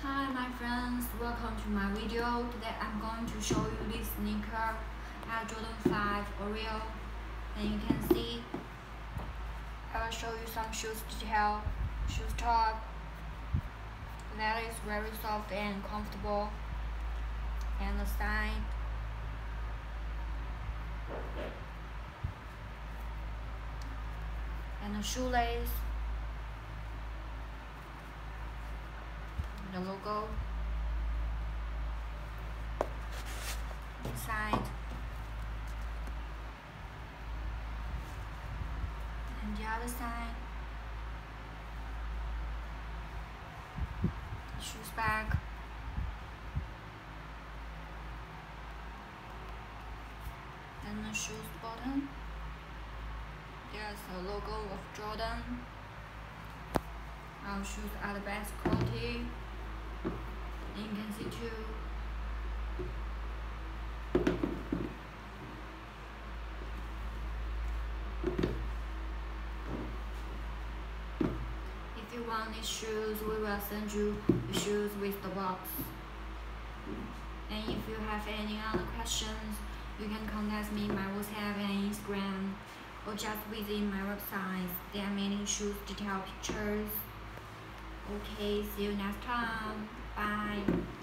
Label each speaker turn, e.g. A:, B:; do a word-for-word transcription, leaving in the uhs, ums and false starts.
A: Hi my friends, welcome to my video. Today I'm going to show you this sneaker Air Jordan five Oreo. And you can see I will show you some shoes detail. Shoes top that is very soft and comfortable, and the side and the shoelace, the logo inside, and the other side, shoes bag, and the shoes bottom. There's a logo of Jordan. Our shoes are the best quality, and you can see too. If you want these shoes, we will send you the shoes with the box. And if you have any other questions, you can contact me my WhatsApp and Instagram, or just visit my website. There are many shoes detail pictures. Okay, see you next time. Bye.